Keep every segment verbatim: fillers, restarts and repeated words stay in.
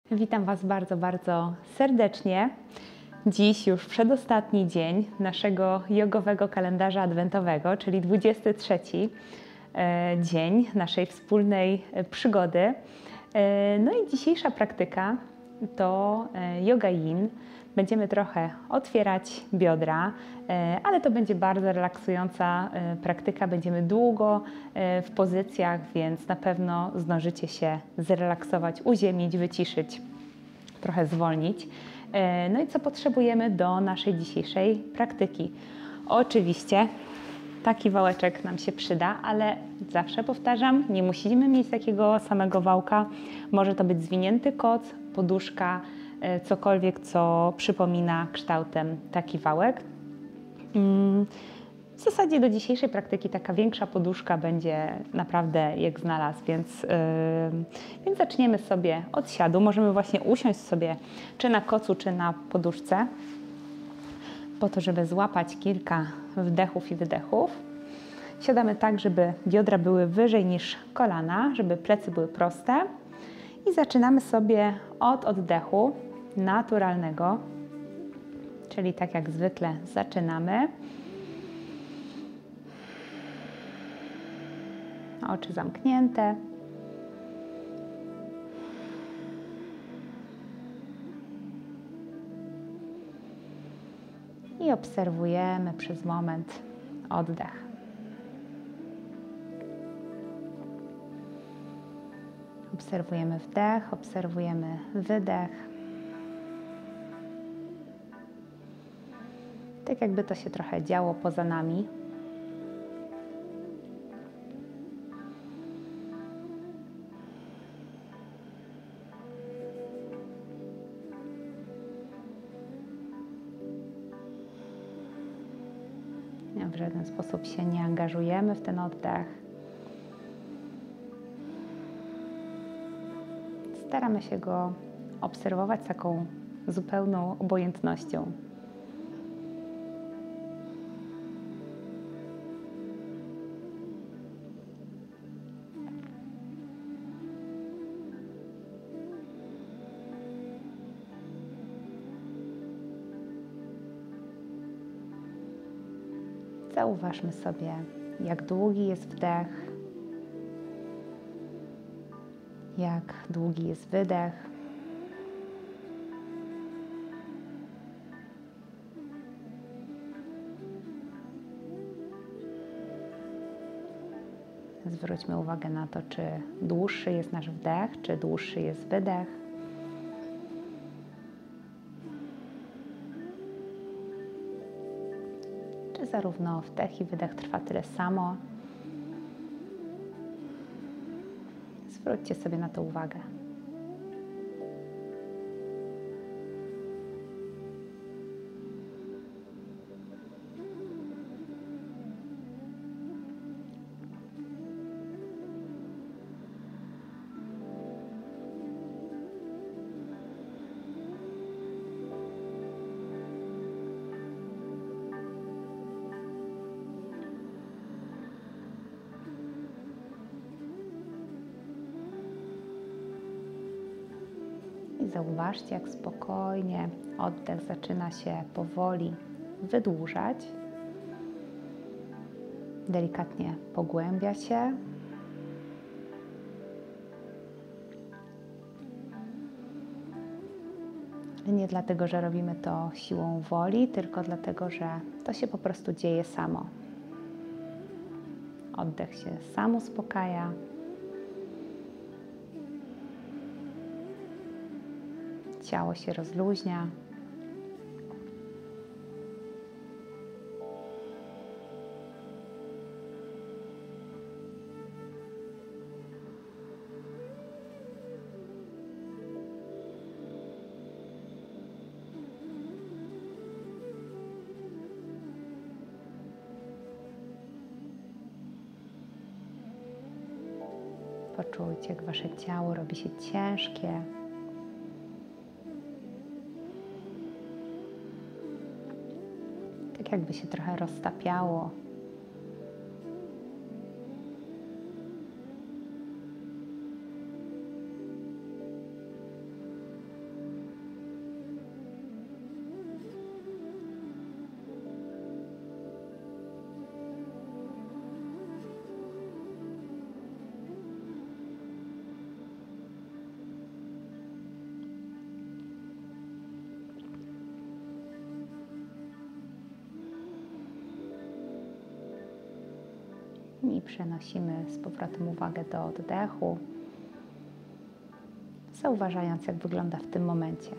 Witam Was bardzo, bardzo serdecznie. Dziś już przedostatni dzień naszego jogowego kalendarza adwentowego, czyli dwudziesty trzeci e, dzień naszej wspólnej e, przygody. E, no i dzisiejsza praktyka to e, yoga yin. Będziemy trochę otwierać biodra, e, ale to będzie bardzo relaksująca e, praktyka. Będziemy długo e, w pozycjach, więc na pewno zdążycie się zrelaksować, uziemić, wyciszyć, trochę zwolnić. E, No i co potrzebujemy do naszej dzisiejszej praktyki? Oczywiście taki wałeczek nam się przyda, ale zawsze powtarzam, nie musimy mieć takiego samego wałka. Może to być zwinięty koc, poduszka, e, cokolwiek, co przypomina kształtem taki wałek. Mm. W zasadzie do dzisiejszej praktyki taka większa poduszka będzie naprawdę jak znalazł, więc, yy, więc zaczniemy sobie od siadu. Możemy właśnie usiąść sobie czy na kocu, czy na poduszce, po to, żeby złapać kilka wdechów i wydechów. Siadamy tak, żeby biodra były wyżej niż kolana, żeby plecy były proste i zaczynamy sobie od oddechu naturalnego, czyli tak jak zwykle zaczynamy. Oczy zamknięte. I obserwujemy przez moment oddech. Obserwujemy wdech, obserwujemy wydech. Tak jakby to się trochę działo poza nami. W żaden sposób się nie angażujemy w ten oddech. Staramy się go obserwować z taką zupełną obojętnością. Zauważmy sobie, jak długi jest wdech, jak długi jest wydech. Zwróćmy uwagę na to, czy dłuższy jest nasz wdech, czy dłuższy jest wydech. Czy zarówno wdech i wydech trwa tyle samo. Zwróćcie sobie na to uwagę. I zauważcie, jak spokojnie oddech zaczyna się powoli wydłużać. Delikatnie pogłębia się. Nie dlatego, że robimy to siłą woli, tylko dlatego, że to się po prostu dzieje samo. Oddech się sam uspokaja. Ciało się rozluźnia. Poczujcie, jak wasze ciało robi się ciężkie. Tak jakby się trochę roztapiało. I przenosimy z powrotem uwagę do oddechu, zauważając, jak wygląda w tym momencie.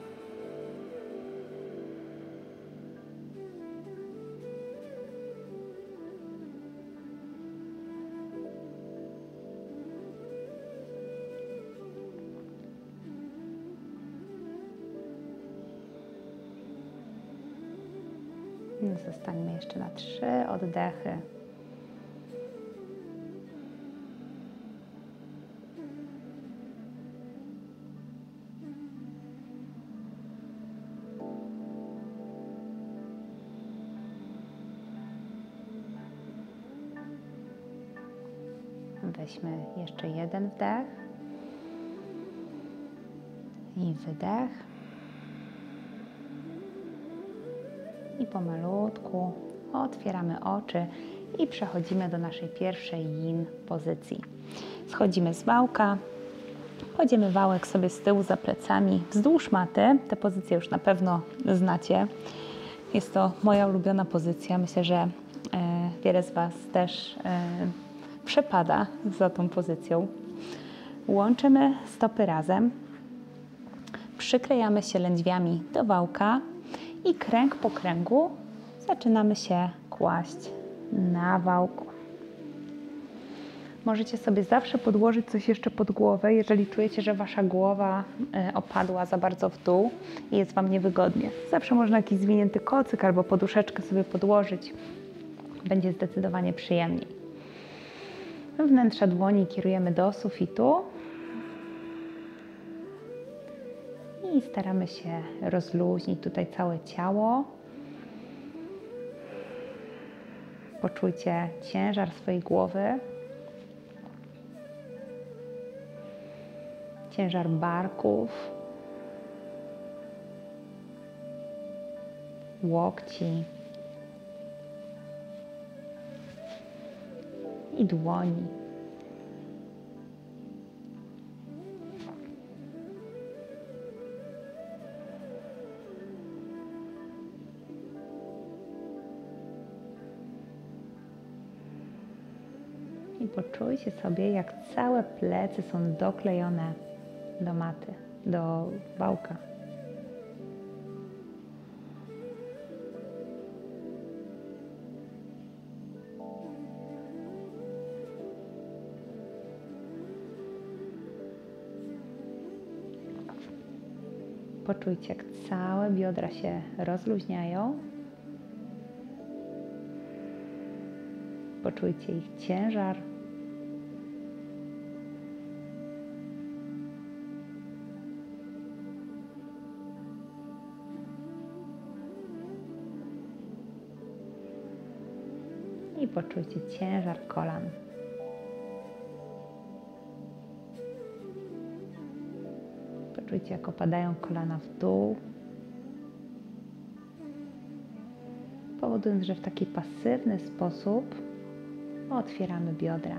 Zostańmy jeszcze na trzy oddechy. Weźmy jeszcze jeden wdech i wydech. I pomalutku otwieramy oczy i przechodzimy do naszej pierwszej yin pozycji. Schodzimy z wałka, kładziemy wałek sobie z tyłu za plecami wzdłuż maty. Tę pozycję już na pewno znacie. Jest to moja ulubiona pozycja. Myślę, że e, wiele z Was też e, przepada za tą pozycją. Łączymy stopy razem, przyklejamy się lędźwiami do wałka i kręg po kręgu zaczynamy się kłaść na wałku. Możecie sobie zawsze podłożyć coś jeszcze pod głowę, jeżeli czujecie, że Wasza głowa opadła za bardzo w dół i jest Wam niewygodnie. Zawsze można jakiś zwinięty kocyk albo poduszeczkę sobie podłożyć. Będzie zdecydowanie przyjemniej. Wnętrza dłoni kierujemy do sufitu i staramy się rozluźnić tutaj całe ciało. Poczujcie ciężar swojej głowy, ciężar barków, łokci i dłoni. I poczujcie sobie, jak całe plecy są doklejone do maty, do wałka. Poczujcie, jak całe biodra się rozluźniają. Poczujcie ich ciężar. I poczujcie ciężar kolan. Poczujcie, jak opadają kolana w dół, powodując, że w taki pasywny sposób otwieramy biodra.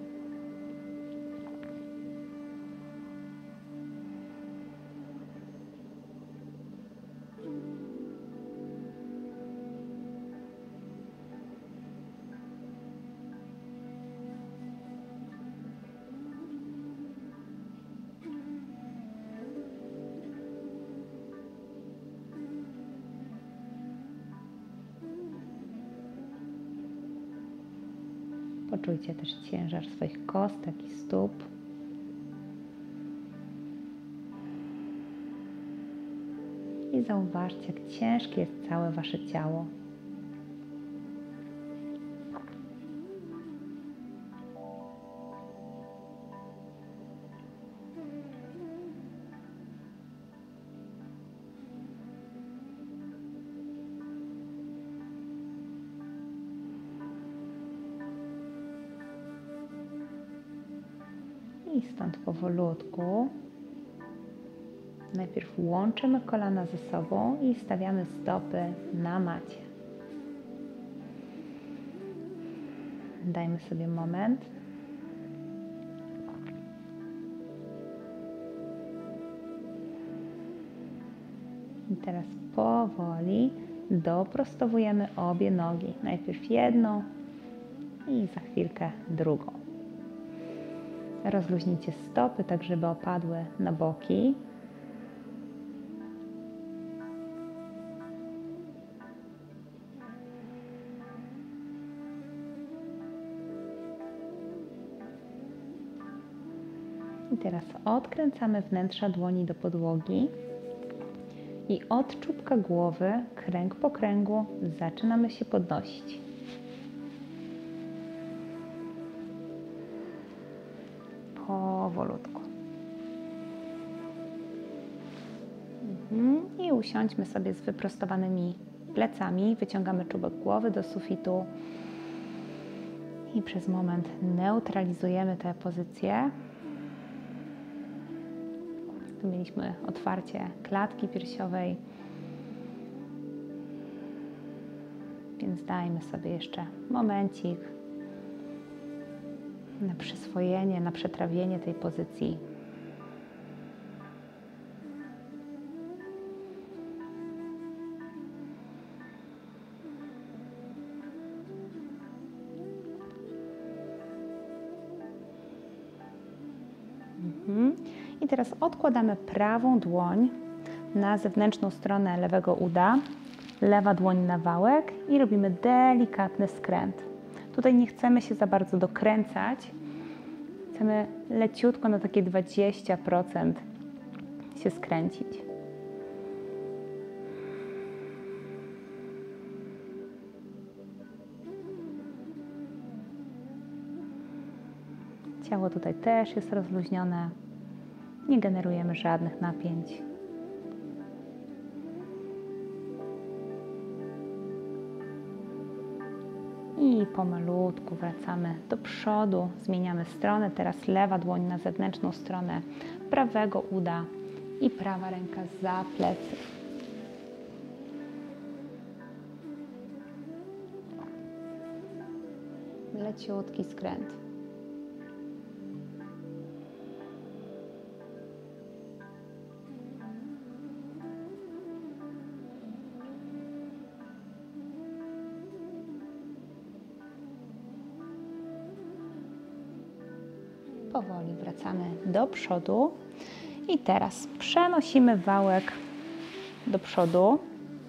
Poczujcie też ciężar swoich kostek i stóp. I zauważcie, jak ciężkie jest całe Wasze ciało. I stąd powolutku najpierw łączymy kolana ze sobą i stawiamy stopy na macie. Dajmy sobie moment. I teraz powoli doprostowujemy obie nogi. Najpierw jedną, i za chwilkę drugą. Rozluźnijcie stopy, tak żeby opadły na boki. I teraz odkręcamy wnętrza dłoni do podłogi i od czubka głowy, kręg po kręgu, zaczynamy się podnosić. Powolutku. Mhm. I usiądźmy sobie z wyprostowanymi plecami, wyciągamy czubek głowy do sufitu i przez moment neutralizujemy tę pozycję. Tu mieliśmy otwarcie klatki piersiowej, więc dajmy sobie jeszcze momencik na przyswojenie, na przetrawienie tej pozycji. Mhm. I teraz odkładamy prawą dłoń na zewnętrzną stronę lewego uda, lewa dłoń na wałek i robimy delikatny skręt. Tutaj nie chcemy się za bardzo dokręcać, chcemy leciutko na takie dwadzieścia procent się skręcić. Ciało tutaj też jest rozluźnione, nie generujemy żadnych napięć. I pomalutku wracamy do przodu, zmieniamy stronę, teraz lewa dłoń na zewnętrzną stronę prawego uda i prawa ręka za plecy. Leciutki skręt. Powoli wracamy do przodu i teraz przenosimy wałek do przodu.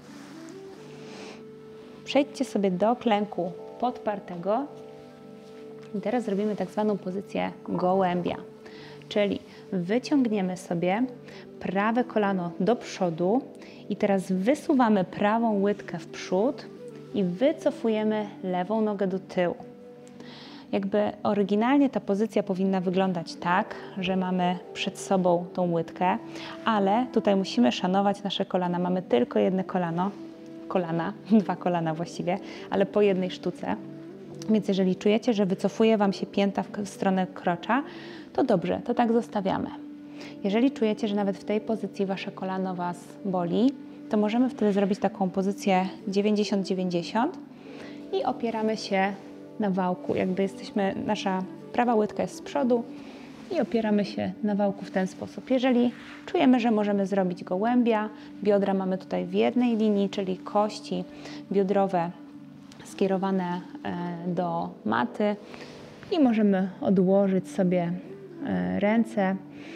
Przejdźcie sobie do klęku podpartego i teraz zrobimy tak zwaną pozycję gołębia, czyli wyciągniemy sobie prawe kolano do przodu i teraz wysuwamy prawą łydkę w przód i wycofujemy lewą nogę do tyłu. Jakby oryginalnie ta pozycja powinna wyglądać tak, że mamy przed sobą tą łydkę, ale tutaj musimy szanować nasze kolana. Mamy tylko jedno kolano, kolana, dwa kolana właściwie, ale po jednej sztuce. Więc jeżeli czujecie, że wycofuje Wam się pięta w stronę krocza, to dobrze, to tak zostawiamy. Jeżeli czujecie, że nawet w tej pozycji Wasze kolano Was boli, to możemy wtedy zrobić taką pozycję dziewięćdziesiąt dziewięćdziesiąt i opieramy się na wałku, jakby jesteśmy, nasza prawa łydka jest z przodu i opieramy się na wałku w ten sposób. Jeżeli czujemy, że możemy zrobić gołębia, biodra mamy tutaj w jednej linii, czyli kości biodrowe skierowane do maty i możemy odłożyć sobie ręce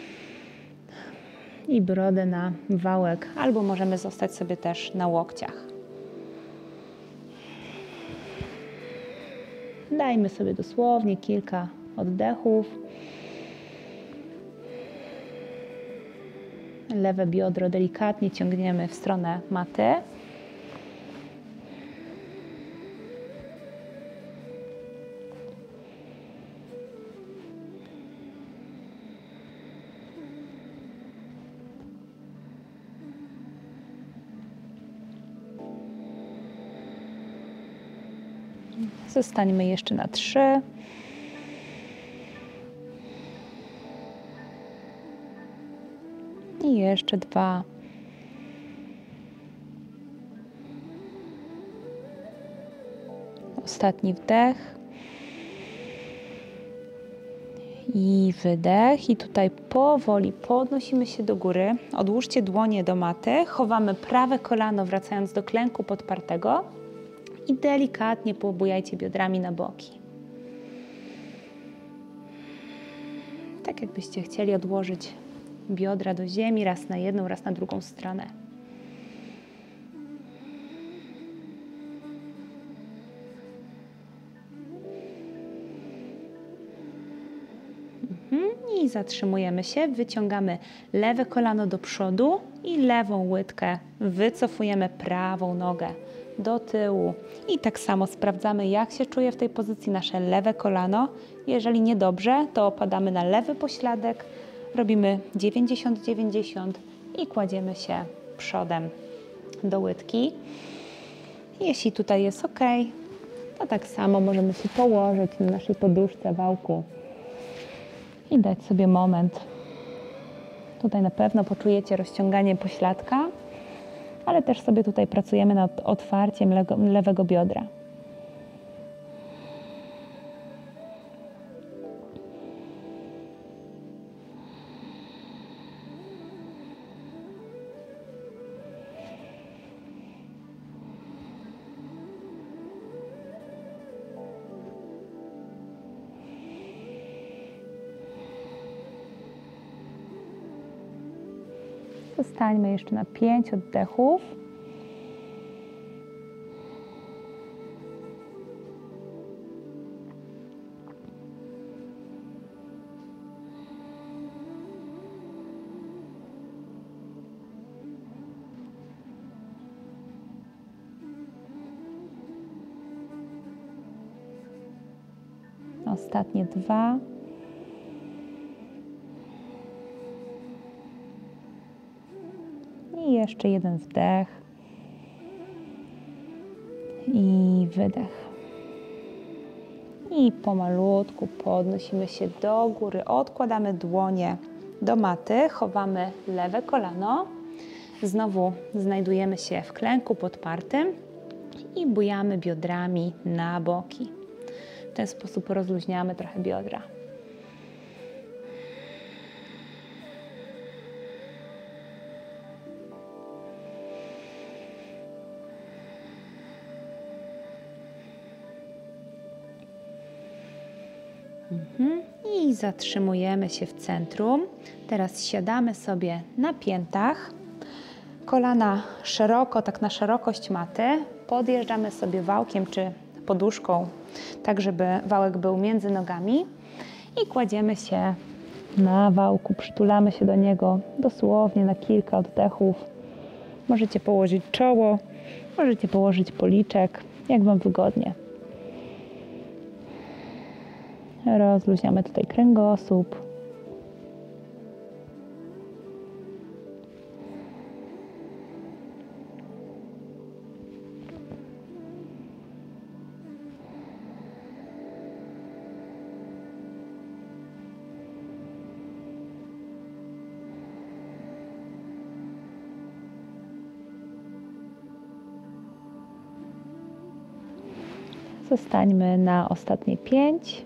i brodę na wałek, albo możemy zostać sobie też na łokciach. Dajmy sobie dosłownie kilka oddechów. Lewe biodro delikatnie ciągniemy w stronę maty. Zostańmy jeszcze na trzy. I jeszcze dwa. Ostatni wdech. I wydech. I tutaj powoli podnosimy się do góry. Odłóżcie dłonie do maty. Chowamy prawe kolano, wracając do klęku podpartego. I delikatnie poobujajcie biodrami na boki. jakbyście chcieli odłożyć biodra do ziemi, raz na jedną, raz na drugą stronę. I zatrzymujemy się, wyciągamy lewe kolano do przodu i lewą łydkę wycofujemy prawą nogę do tyłu. I tak samo sprawdzamy, jak się czuje w tej pozycji nasze lewe kolano. Jeżeli niedobrze, to opadamy na lewy pośladek, robimy dziewięćdziesiąt dziewięćdziesiąt i kładziemy się przodem do łydki. Jeśli tutaj jest ok, to tak samo możemy się położyć na naszej poduszce, wałku i dać sobie moment. Tutaj na pewno poczujecie rozciąganie pośladka, ale też sobie tutaj pracujemy nad otwarciem lego, lewego biodra. Zostańmy jeszcze na pięć oddechów. Ostatnie dwa. I jeszcze jeden wdech i wydech. I pomalutku podnosimy się do góry, odkładamy dłonie do maty, chowamy lewe kolano. Znowu znajdujemy się w klęku podpartym i bujamy biodrami na boki. W ten sposób rozluźniamy trochę biodra. Mhm. I zatrzymujemy się w centrum. Teraz siadamy sobie na piętach. Kolana szeroko, tak na szerokość maty. Podjeżdżamy sobie wałkiem czy poduszką, tak żeby wałek był między nogami. I kładziemy się na wałku, przytulamy się do niego dosłownie na kilka oddechów. Możecie położyć czoło, możecie położyć policzek, jak Wam wygodnie. Rozluźniamy tutaj kręgosłup. Zostańmy na ostatnie pięć.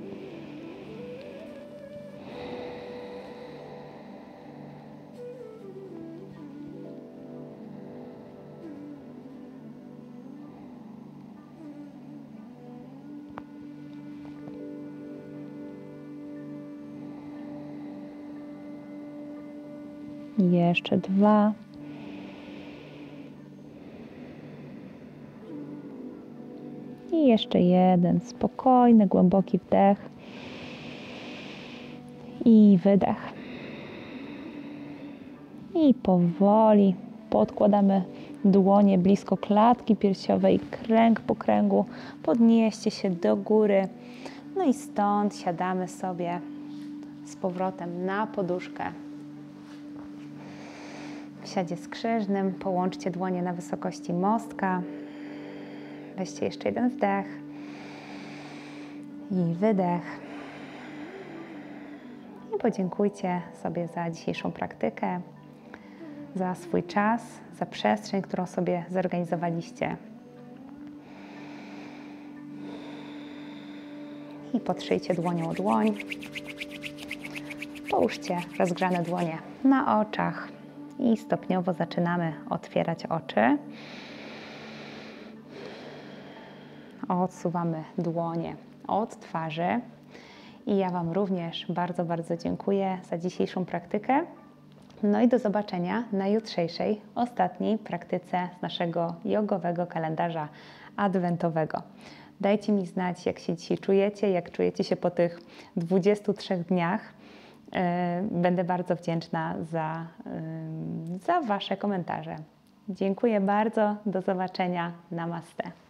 Jeszcze dwa. I jeszcze jeden spokojny, głęboki wdech i wydech. I powoli podkładamy dłonie blisko klatki piersiowej, kręg po kręgu. Podnieście się do góry. No i stąd siadamy sobie z powrotem na poduszkę. W siadzie skrzyżnym połączcie dłonie na wysokości mostka. Weźcie jeszcze jeden wdech i wydech. I podziękujcie sobie za dzisiejszą praktykę, za swój czas, za przestrzeń, którą sobie zorganizowaliście. I potrzyjcie dłonią o dłoń. Połóżcie rozgrzane dłonie na oczach i stopniowo zaczynamy otwierać oczy. Odsuwamy dłonie od twarzy I ja Wam również bardzo, bardzo dziękuję za dzisiejszą praktykę. No i do zobaczenia na jutrzejszej, ostatniej praktyce z naszego jogowego kalendarza adwentowego. Dajcie mi znać, jak się dzisiaj czujecie, jak czujecie się po tych dwudziestu trzech dniach. Będę bardzo wdzięczna za, za Wasze komentarze. Dziękuję bardzo, do zobaczenia, namaste.